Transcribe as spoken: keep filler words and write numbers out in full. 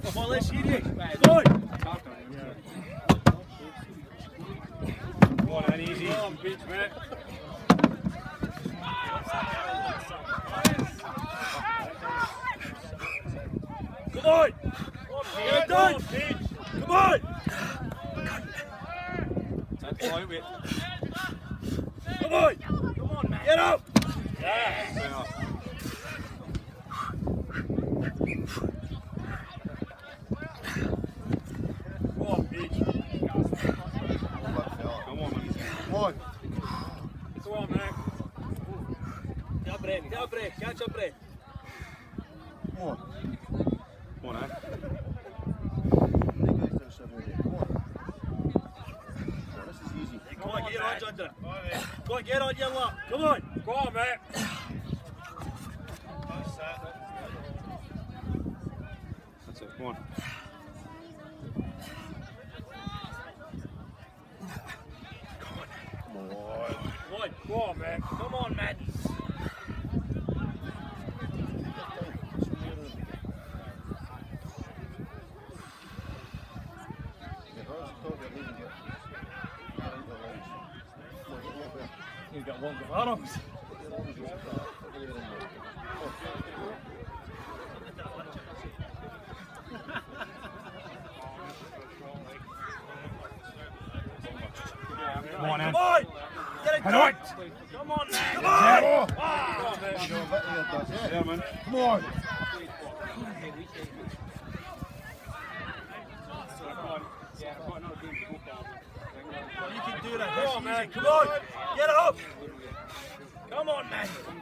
Come on, let's hear you. Go on. Come on, man, easy. Come on, Peej, mate. Come on. Get it done. Come on. Come on. Come on, man. Get up. Yeah. Come on, Peej. Come on, man. Come on. Come on, man. Get a break. Get a break. Catch a break. Come on. Come on, eh? Come on. This is easy. Come on, get your hands under it. Come on, get on your lap. Come on. Come on, mate. That's it. Come on. Come on. Come on. Come on, man. Come on, man. He's got longer arms. Come on, man. Come on! Get it done! Come on, man! Come on! Come on, man! Yeah, man. Come on! You can do that. Come on, man. Come on. Get it up. Come on, man.